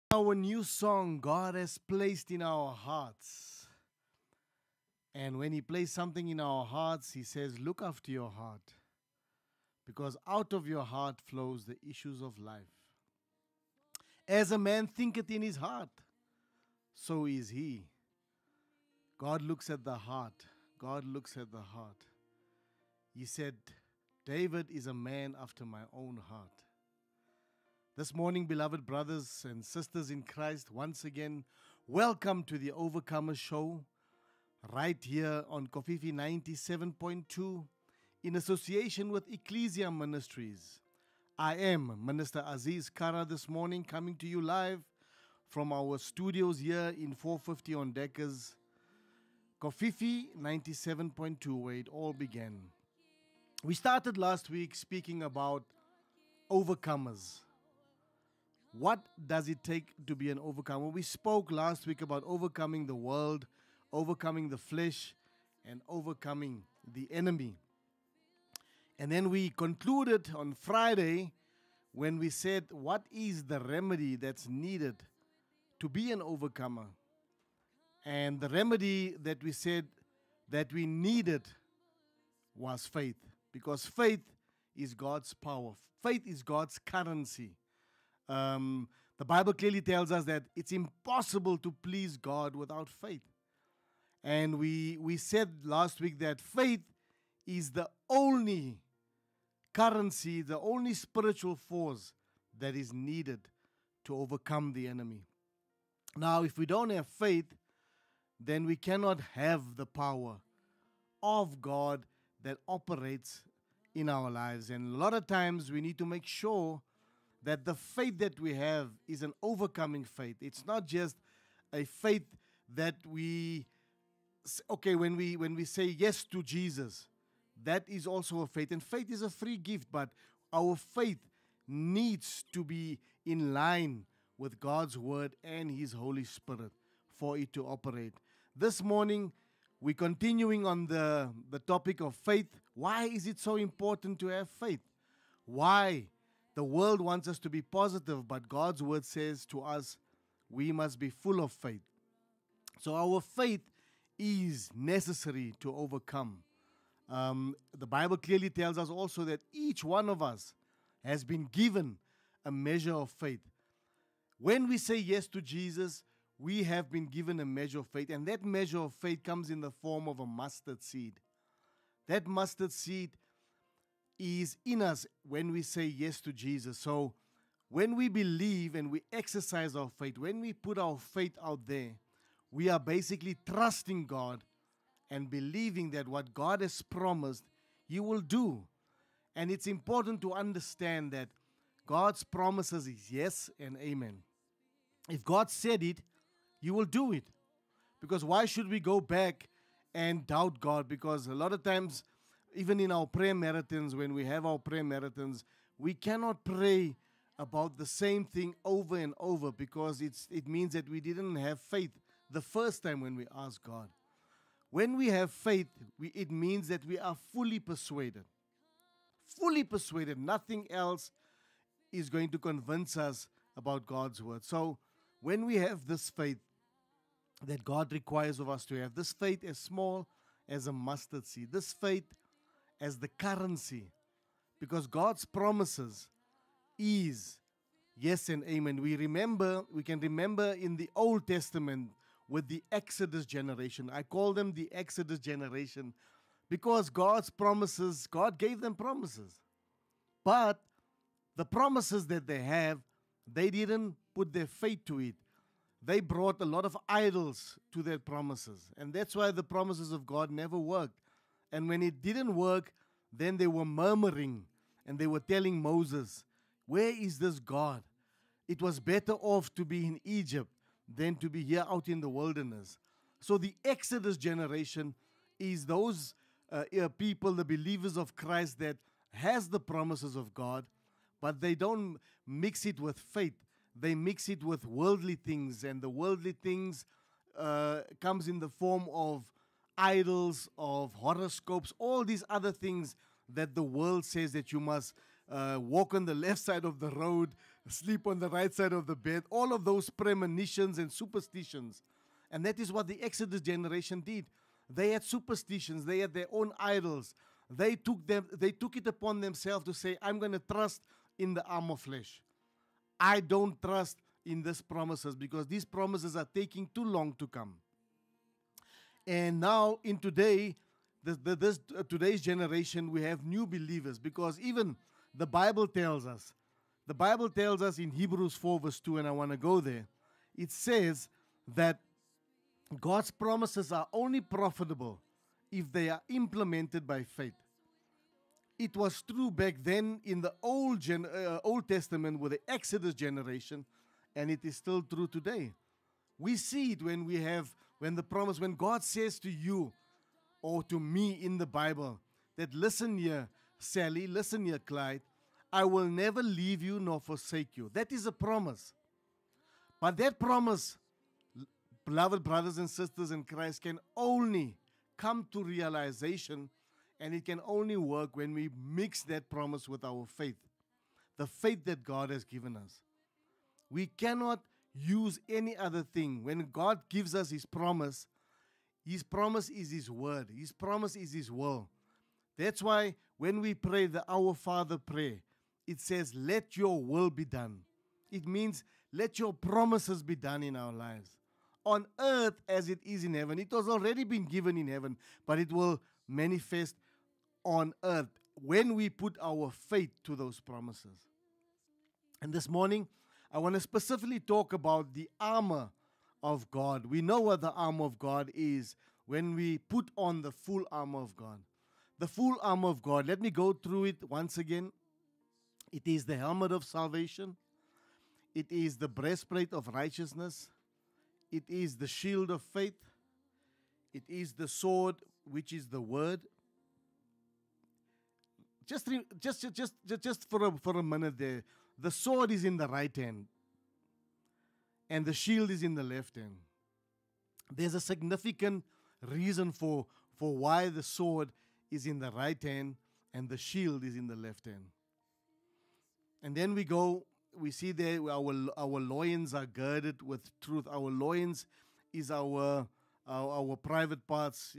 Our new song God has placed in our hearts. And when He plays something in our hearts, He says, look after your heart. Because out of your heart flows the issues of life. As a man thinketh in his heart, so is he. God looks at the heart. God looks at the heart. He said, David is a man after my own heart. This morning, beloved brothers and sisters in Christ, once again, welcome to the Overcomer Show, right here on Kofifi 97.2, in association with Ecclesia Ministries. I am Minister Azziz Kara this morning, coming to you live from our studios here in 450 on Deckers, Kofifi 97.2, where it all began. We started last week speaking about overcomers. What does it take to be an overcomer? We spoke last week about overcoming the world, overcoming the flesh, and overcoming the enemy. And then we concluded on Friday when we said, what is the remedy that's needed to be an overcomer? And the remedy that we said that we needed was faith. Because faith is God's power. Faith is God's currency. The Bible clearly tells us that it's impossible to please God without faith. And we said last week that faith is the only currency, the only spiritual force that is needed to overcome the enemy. Now, if we don't have faith, then we cannot have the power of God that operates in our lives. And a lot of times we need to make sure that the faith that we have is an overcoming faith. It's not just a faith that when we say yes to Jesus, that is also a faith. And faith is a free gift, but our faith needs to be in line with God's word and His Holy Spirit for it to operate. This morning, we're continuing on the topic of faith. Why is it so important to have faith? Why? The world wants us to be positive, but God's word says to us, we must be full of faith. So our faith is necessary to overcome. The Bible clearly tells us also that each one of us has been given a measure of faith. When we say yes to Jesus, we have been given a measure of faith, and that measure of faith comes in the form of a mustard seed. That mustard seed is in us when we say yes to Jesus. So when we believe and we exercise our faith, when we put our faith out there, we are basically trusting God and believing that what God has promised, He will do. And it's important to understand that God's promises is yes and amen. If God said it, He will do it. Because why should we go back and doubt God? Because a lot of times, even in our prayer marathons, when we have our prayer marathons, we cannot pray about the same thing over and over because it means that we didn't have faith the first time when we ask God. When we have faith, it means that we are fully persuaded. Fully persuaded. Nothing else is going to convince us about God's word. So when we have this faith that God requires of us to have, this faith as small as a mustard seed, this faith as the currency, because God's promises is yes and amen. We can remember in the Old Testament with the Exodus generation. I call them the Exodus generation because God gave them promises. But the promises that they have, they didn't put their faith to it. They brought a lot of idols to their promises. And that's why the promises of God never worked. And when it didn't work, then they were murmuring and they were telling Moses, where is this God? It was better off to be in Egypt than to be here out in the wilderness. So the Exodus generation is those people, the believers of Christ that has the promises of God, but they don't mix it with faith. They mix it with worldly things, and the worldly things comes in the form of idols, of horoscopes, all these other things that the world says that you must walk on the left side of the road, sleep on the right side of the bed, all of those premonitions and superstitions. And that is what the Exodus generation did. They had superstitions, they had their own idols. They took it upon themselves to say, I'm going to trust in the arm of flesh. I don't trust in these promises because these promises are taking too long to come. And now in today's generation, we have new believers because even the Bible tells us in Hebrews 4 verse 2, and I want to go there, it says that God's promises are only profitable if they are implemented by faith. It was true back then in the Old Testament with the Exodus generation, and it is still true today. We see it when when God says to you or to me in the Bible that, listen here, Sally, listen here, Clyde, I will never leave you nor forsake you. That is a promise. But that promise, beloved brothers and sisters in Christ, can only come to realization, and it can only work when we mix that promise with our faith, the faith that God has given us. We cannot use any other thing. When God gives us His promise is His word. His promise is His will. That's why when we pray the Our Father prayer, it says, let your will be done. It means let your promises be done in our lives. On earth as it is in heaven. It has already been given in heaven, but it will manifest on earth when we put our faith to those promises. And this morning, I want to specifically talk about the armor of God. We know what the armor of God is when we put on the full armor of God. The full armor of God, let me go through it once again. It is the helmet of salvation. It is the breastplate of righteousness. It is the shield of faith. It is the sword, which is the word. Just for a minute there. The sword is in the right hand, and the shield is in the left hand. There's a significant reason for why the sword is in the right hand and the shield is in the left hand. And then we see there our loins are girded with truth. Our loins is our private parts,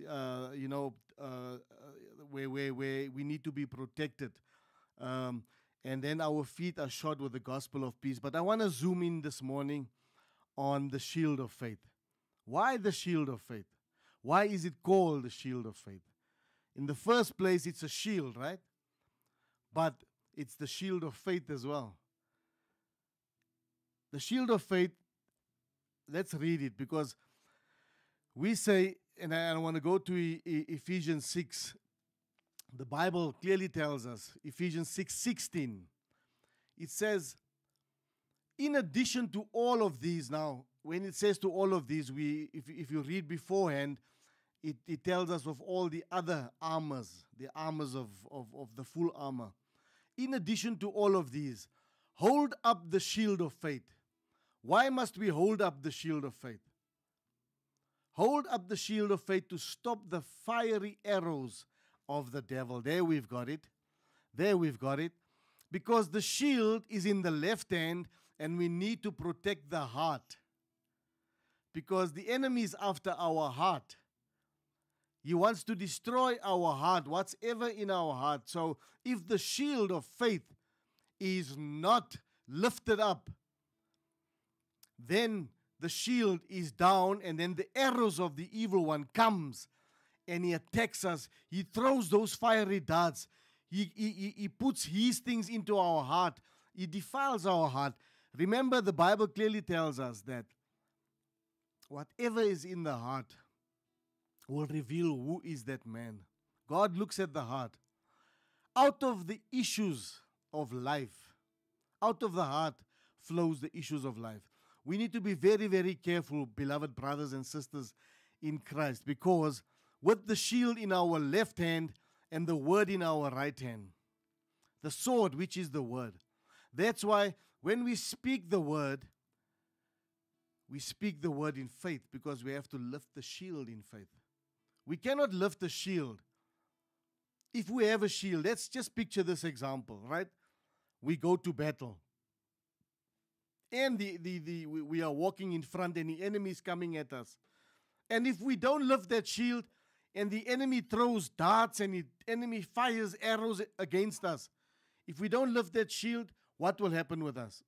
where we need to be protected. And then our feet are shod with the gospel of peace. But I want to zoom in this morning on the shield of faith. Why the shield of faith? Why is it called the shield of faith? In the first place, it's a shield, right? But it's the shield of faith as well. The shield of faith, let's read it, because we say, and I want to go to Ephesians 6. The Bible clearly tells us, Ephesians 6:16, it says, in addition to all of these, now, when it says to all of these, if you read beforehand, it tells us of all the other armors, the armors of the full armor. In addition to all of these, hold up the shield of faith. Why must we hold up the shield of faith? Hold up the shield of faith to stop the fiery arrows of the devil. There we've got it. There we've got it. Because the shield is in the left hand and we need to protect the heart. Because the enemy is after our heart. He wants to destroy our heart, what's ever in our heart. So if the shield of faith is not lifted up, then the shield is down, and then the arrows of the evil one comes and he attacks us. He throws those fiery darts. He puts his things into our heart. He defiles our heart. Remember, the Bible clearly tells us that whatever is in the heart will reveal who is that man. God looks at the heart. Out of the issues of life, out of the heart flows the issues of life. We need to be very, very careful, beloved brothers and sisters in Christ, because with the shield in our left hand and the word in our right hand, the sword, which is the word. That's why when we speak the word in faith, because we have to lift the shield in faith. We cannot lift the shield. If we have a shield, let's just picture this example, right? We go to battle. and we are walking in front and the enemy is coming at us. And if we don't lift that shield and the enemy throws darts and the enemy fires arrows against us, if we don't lift that shield, what will happen with us?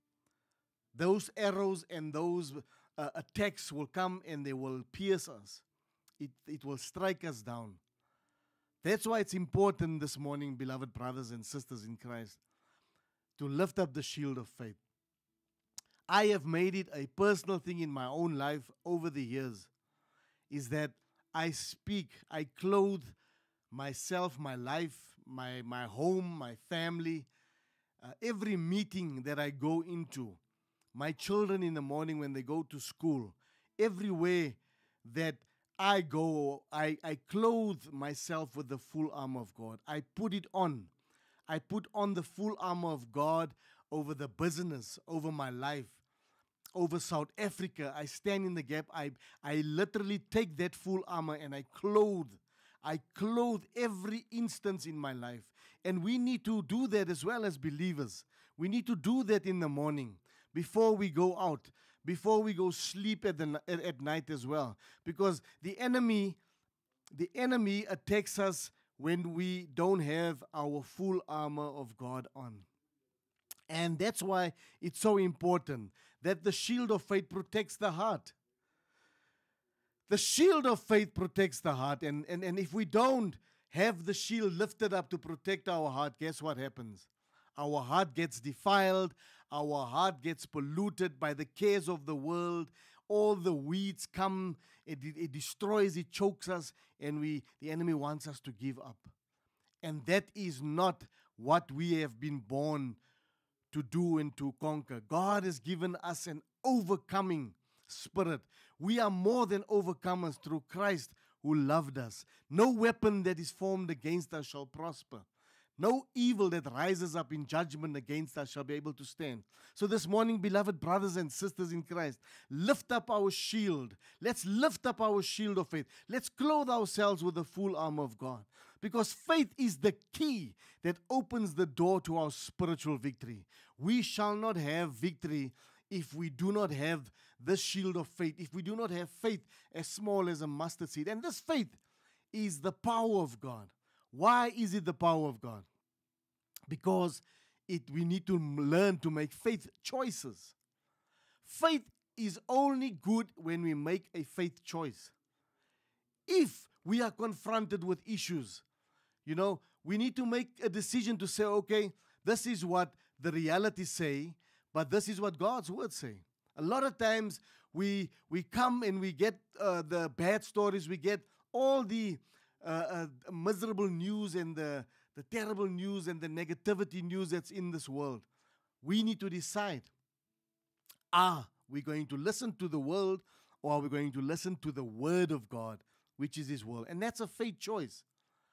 Those arrows and those attacks will come and they will pierce us. It will strike us down. That's why it's important this morning, beloved brothers and sisters in Christ, to lift up the shield of faith. I have made it a personal thing in my own life over the years, is that I speak, I clothe myself, my life, my home, my family, every meeting that I go into, my children in the morning when they go to school, everywhere that I go, I clothe myself with the full armor of God. I put it on. I put on the full armor of God over the business, over my life, over South Africa. I stand in the gap. I literally take that full armor and I clothe every instance in my life. And we need to do that as well as believers. We need to do that in the morning before we go out, before we go sleep at night as well. Because the enemy attacks us when we don't have our full armor of God on. And that's why it's so important that the shield of faith protects the heart. The shield of faith protects the heart. And if we don't have the shield lifted up to protect our heart, guess what happens? Our heart gets defiled. Our heart gets polluted by the cares of the world. All the weeds come. It destroys, it chokes us, and the enemy wants us to give up. And that is not what we have been born to do and to conquer. God has given us an overcoming spirit. We are more than overcomers through Christ who loved us. No weapon that is formed against us shall prosper. No evil that rises up in judgment against us shall be able to stand. So this morning, beloved brothers and sisters in Christ, lift up our shield. Let's lift up our shield of faith. Let's clothe ourselves with the full armor of God. Because faith is the key that opens the door to our spiritual victory. We shall not have victory if we do not have the shield of faith, if we do not have faith as small as a mustard seed. And this faith is the power of God. Why is it the power of God? Because we need to learn to make faith choices. Faith is only good when we make a faith choice. If we are confronted with issues, we need to make a decision to say, okay, this is what the realities say, but this is what God's word say. A lot of times we come and we get the bad stories, we get all the miserable news and the terrible news and the negativity news that's in this world. We need to decide, are we going to listen to the world or are we going to listen to the word of God, which is his word? And that's a faith choice.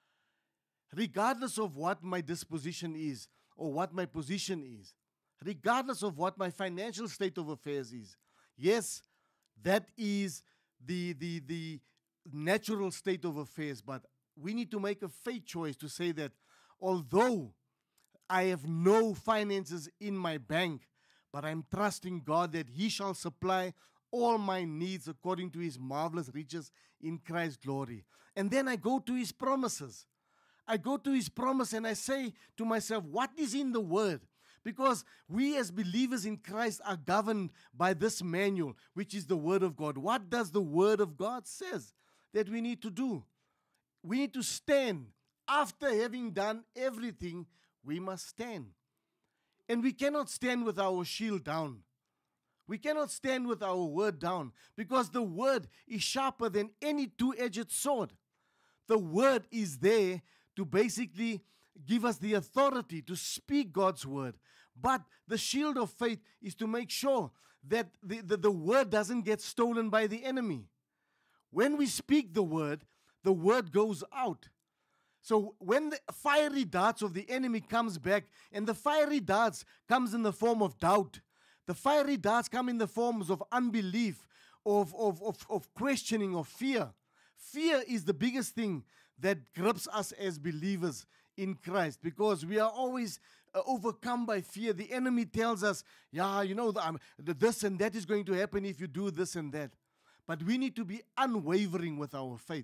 Regardless of what my disposition is or what my position is, regardless of what my financial state of affairs is, yes, that is the natural state of affairs, but we need to make a faith choice to say that although I have no finances in my bank, but I'm trusting God that he shall supply all my needs according to his marvelous riches in Christ's glory. And then I go to his promises. I go to his promise and I say to myself, what is in the word? Because we as believers in Christ are governed by this manual, which is the word of God. What does the word of God says that we need to do? We need to stand. After having done everything, we must stand. And we cannot stand with our shield down. We cannot stand with our word down because the word is sharper than any two-edged sword. The word is there to basically give us the authority to speak God's word. But the shield of faith is to make sure that the word doesn't get stolen by the enemy. When we speak the word goes out. So when the fiery darts of the enemy comes back, and the fiery darts comes in the form of doubt, the fiery darts come in the forms of unbelief, of questioning, of fear. Fear is the biggest thing that grips us as believers in Christ, because we are always overcome by fear. The enemy tells us, yeah, this and that is going to happen if you do this and that. But we need to be unwavering with our faith.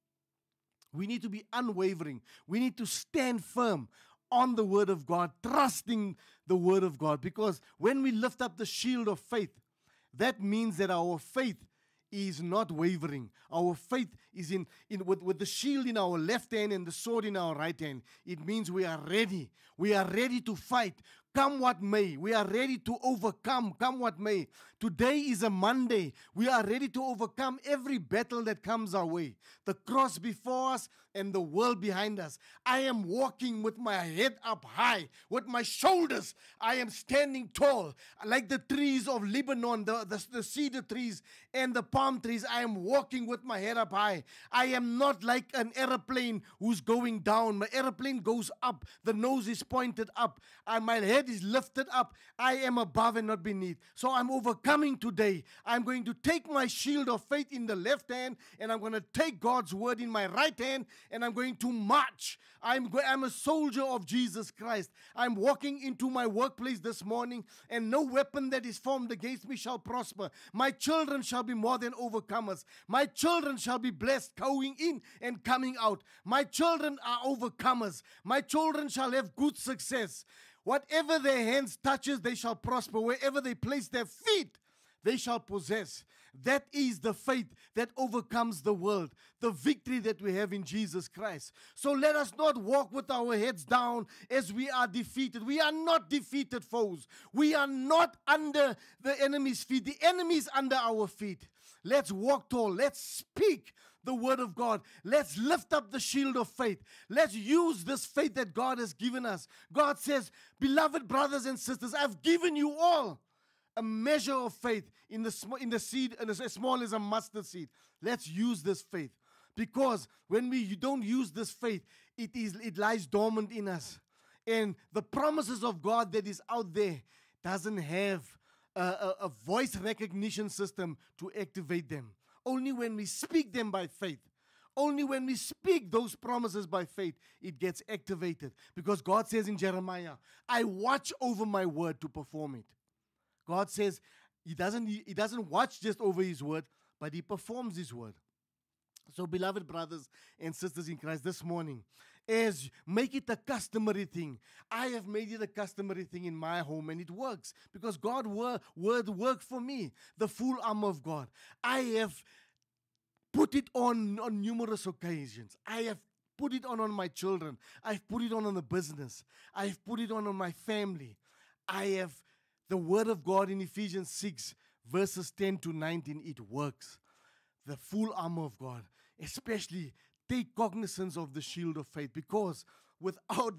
We need to be unwavering. We need to stand firm on the word of God, trusting the word of God. Because when we lift up the shield of faith, that means that our faith is not wavering. Our faith is with the shield in our left hand and the sword in our right hand. It means we are ready. We are ready to fight. Come what may. We are ready to overcome. Come what may. Today is a Monday. We are ready to overcome every battle that comes our way. The cross before us and the world behind us. I am walking with my head up high, with my shoulders. I am standing tall, like the trees of Lebanon, the cedar trees and the palm trees. I am walking with my head up high. I am not like an airplane who's going down. My airplane goes up. The nose is pointed up. And my head is lifted up. I am above and not beneath. So I'm overcoming today. I'm going to take my shield of faith in the left hand, and I'm going to take God's word in my right hand, and I'm going to march. I'm a soldier of Jesus Christ. I'm walking into my workplace this morning, and no weapon that is formed against me shall prosper. My children shall be more than overcomers. My children shall be blessed going in and coming out. My children are overcomers. My children shall have good success. Whatever their hands touches, they shall prosper. Wherever they place their feet, they shall possess. That is the faith that overcomes the world, the victory that we have in Jesus Christ. So let us not walk with our heads down as we are defeated. We are not defeated foes. We are not under the enemy's feet. The enemy is under our feet. Let's walk tall. Let's speak the word of God. Let's lift up the shield of faith. Let's use this faith that God has given us. God says, beloved brothers and sisters, I've given you all a measure of faith in the seed, and as small as a mustard seed. Let's use this faith, because when you don't use this faith, it lies dormant in us, and the promises of God that is out there doesn't have a voice recognition system to activate them. Only when we speak them by faith, only when we speak those promises by faith, it gets activated. Because God says in Jeremiah, I watch over my word to perform it. God says He doesn't watch just over His word, but He performs His word. So, beloved brothers and sisters in Christ, this morning, as make it a customary thing. I have made it a customary thing in my home, and it works because God's word worked for me. The full armor of God. I have put it on numerous occasions. I have put it on my children. I've put it on the business. I've put it on my family. I have the word of God in Ephesians 6, verses 10 to 19. It works. The full armor of God, especially take cognizance of the shield of faith, because without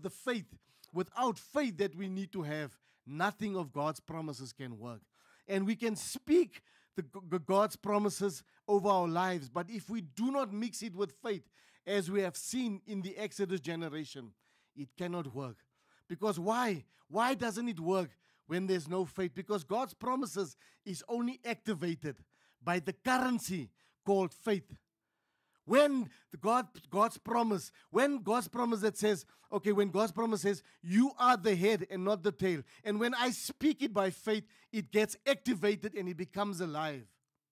faith that we need to have, nothing of God's promises can work. And we can speak God's promises over our lives, but if we do not mix it with faith, as we have seen in the Exodus generation, it cannot work. Because why? Why doesn't it work when there's no faith? Because God's promises is only activated by the currency called faith. When God's promise that says, okay, when God's promise says, you are the head and not the tail, and when I speak it by faith, it gets activated and it becomes alive.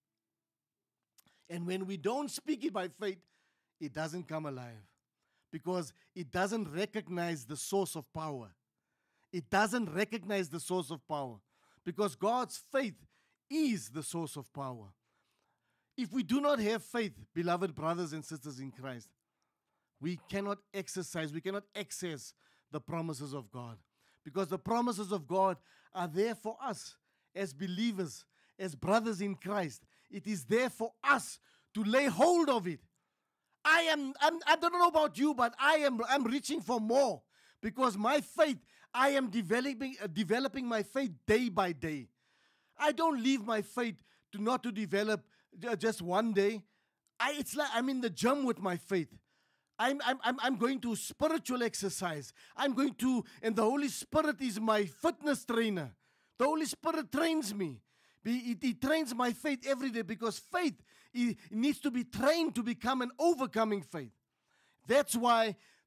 And when we don't speak it by faith, it doesn't come alive, because it doesn't recognize the source of power. It doesn't recognize the source of power, because God's faith is the source of power. If we do not have faith, beloved brothers and sisters in Christ, we cannot access the promises of God. Because the promises of God are there for us as believers, as brothers in Christ. It is there for us to lay hold of it. I don't know about you, but I'm reaching for more, because my faith, I am developing my faith day by day. I don't leave my faith not to develop just one day. It's like I'm in the gym with my faith. I'm going to spiritual exercise. And the Holy Spirit is my fitness trainer. The Holy Spirit trains me. He trains my faith every day, because faith needs to be trained to become an overcoming faith. That's why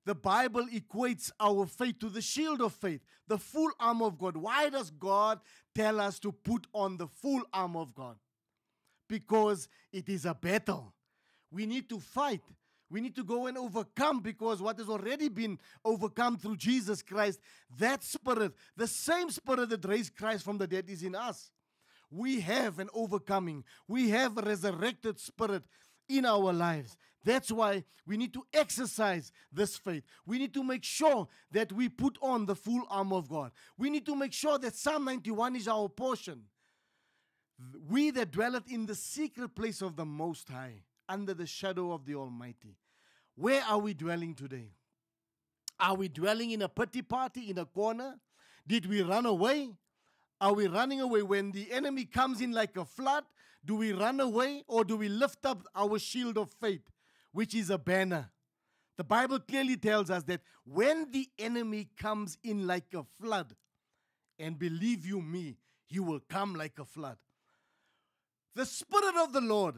the Bible equates our faith to the shield of faith, the full armor of God. Why does God tell us to put on the full armor of God? Because it is a battle. We need to fight. We need to go and overcome, because what has already been overcome through Jesus Christ, that Spirit, the same Spirit that raised Christ from the dead, is in us. We have an overcoming. We have a resurrected Spirit in our lives. That's why we need to exercise this faith. We need to make sure that we put on the full armor of God. We need to make sure that Psalm 91 is our portion. We that dwelleth in the secret place of the Most High, under the shadow of the Almighty. Where are we dwelling today? Are we dwelling in a pity party, in a corner? Did we run away? Are we running away when the enemy comes in like a flood? Do we run away, or do we lift up our shield of faith, which is a banner? The Bible clearly tells us that when the enemy comes in like a flood, and believe you me, he will come like a flood. The Spirit of the Lord,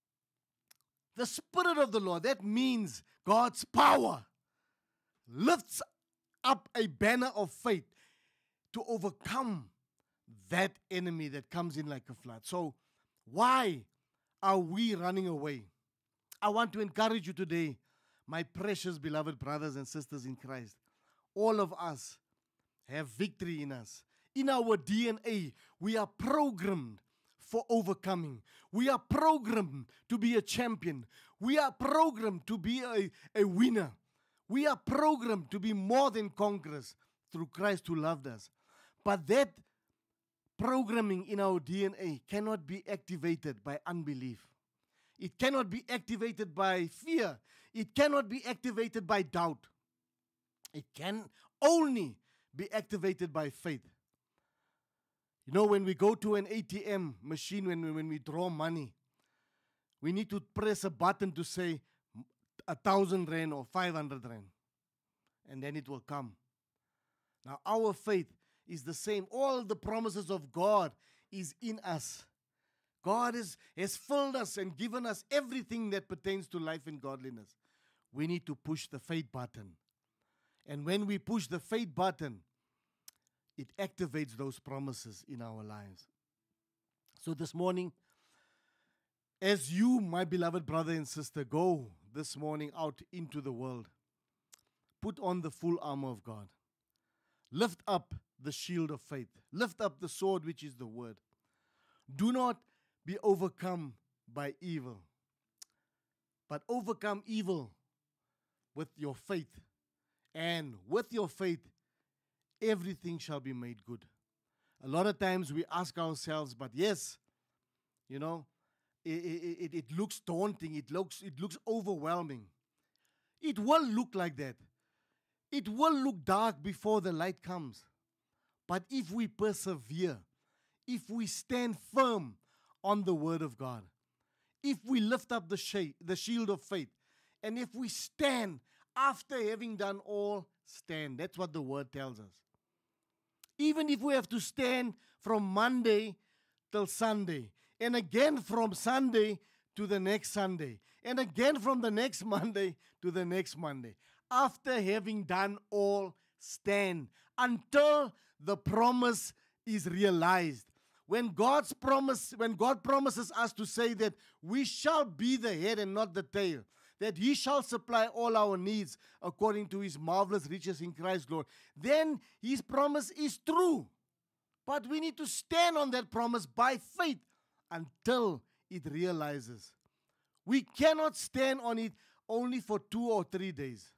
that means God's power, lifts up a banner of faith to overcome that enemy that comes in like a flood. So why are we running away? I want to encourage you today, my precious beloved brothers and sisters in Christ. All of us have victory in us. In our DNA, we are programmed for overcoming. We are programmed to be a champion. We are programmed to be a winner. We are programmed to be more than conquerors through Christ who loved us. But that programming in our DNA cannot be activated by unbelief. It cannot be activated by fear. It cannot be activated by doubt. It can only be activated by faith. You know, when we go to an ATM machine, when we draw money, we need to press a button to say 1,000 rand or 500 rand. And then it will come. Now, our faith is the same. All the promises of God is in us. God has filled us and given us everything that pertains to life and godliness. We need to push the faith button. And when we push the faith button, it activates those promises in our lives. So this morning, as you, my beloved brother and sister, go this morning out into the world, put on the full armor of God. Lift up the shield of faith. Lift up the sword, which is the word. Do not be overcome by evil, but overcome evil with your faith. And with your faith, everything shall be made good. A lot of times we ask ourselves, but yes, you know, it looks daunting. It looks overwhelming. It will look like that. It will look dark before the light comes. But if we persevere, if we stand firm on the word of God, if we lift up the shield of faith, and if we stand after having done all, stand. That's what the word tells us. Even if we have to stand from Monday till Sunday, and again from Sunday to the next Sunday, and again from the next Monday to the next Monday, after having done all, stand until the promise is realized. When God promises us to say that we shall be the head and not the tail, that He shall supply all our needs according to His marvelous riches in Christ, Lord, then His promise is true. But we need to stand on that promise by faith until it realizes. We cannot stand on it only for 2 or 3 days.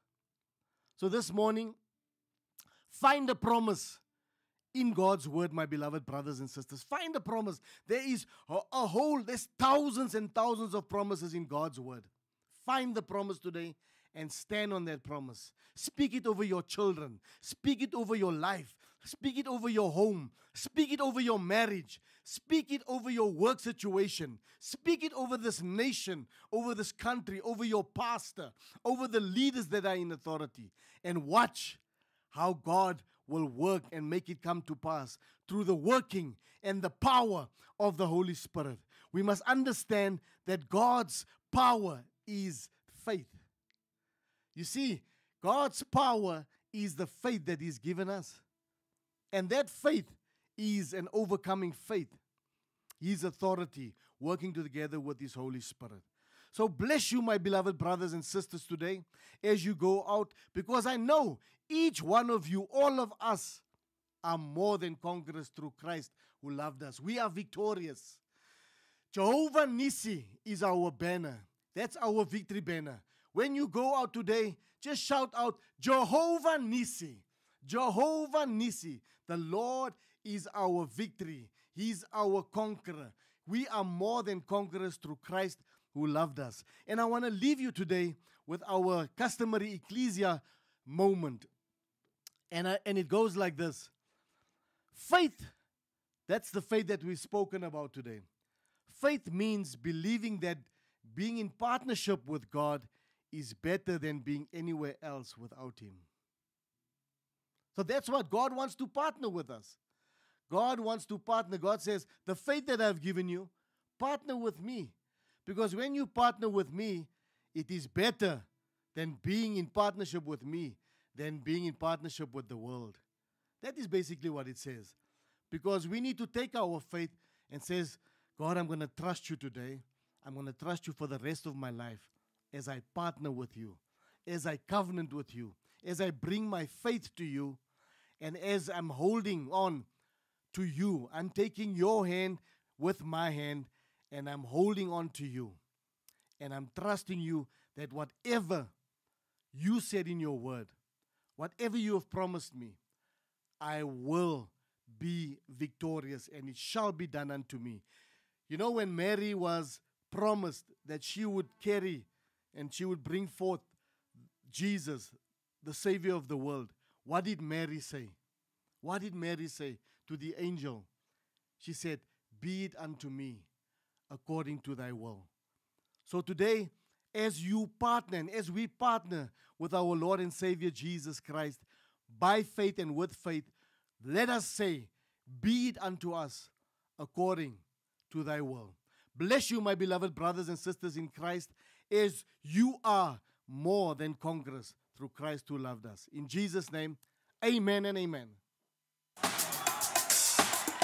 So this morning, find a promise in God's word, my beloved brothers and sisters. Find a promise. There is there's thousands and thousands of promises in God's word. Find the promise today and stand on that promise. Speak it over your children. Speak it over your life. Speak it over your home. Speak it over your marriage. Speak it over your work situation. Speak it over this nation, over this country, over your pastor, over the leaders that are in authority. And watch how God will work and make it come to pass through the working and the power of the Holy Spirit. We must understand that God's power is faith. You see, God's power is the faith that He's given us. And that faith is an overcoming faith. His authority working together with His Holy Spirit. So bless you, my beloved brothers and sisters, today as you go out, because I know each one of you, all of us, are more than conquerors through Christ who loved us. We are victorious. Jehovah Nissi is our banner. That's our victory banner. When you go out today, just shout out, Jehovah Nissi. Jehovah Nissi. The Lord is our victory. He's our conqueror. We are more than conquerors through Christ who loved us. And I want to leave you today with our customary ecclesia moment. And it goes like this. Faith, that's the faith that we've spoken about today. Faith means believing that being in partnership with God is better than being anywhere else without Him. So that's what God wants to partner with us. God wants to partner. God says, the faith that I've given you, partner with me. Because when you partner with me, it is better than being in partnership with me than being in partnership with the world. That is basically what it says. Because we need to take our faith and says, God, I'm going to trust you today. I'm going to trust you for the rest of my life as I partner with you, as I covenant with you, as I bring my faith to you, and as I'm holding on to you. I'm taking your hand with my hand, and I'm holding on to you. And I'm trusting you that whatever you said in your word, whatever you have promised me, I will be victorious, and it shall be done unto me. You know, when Mary was promised that she would carry and she would bring forth Jesus, the Savior of the world, what did Mary say? What did Mary say to the angel? She said, be it unto me according to thy will. So today, as you partner and as we partner with our Lord and Savior Jesus Christ, by faith and with faith, let us say, be it unto us according to thy will. Bless you, my beloved brothers and sisters in Christ, as you are more than conquerors through Christ who loved us. In Jesus' name, amen and amen.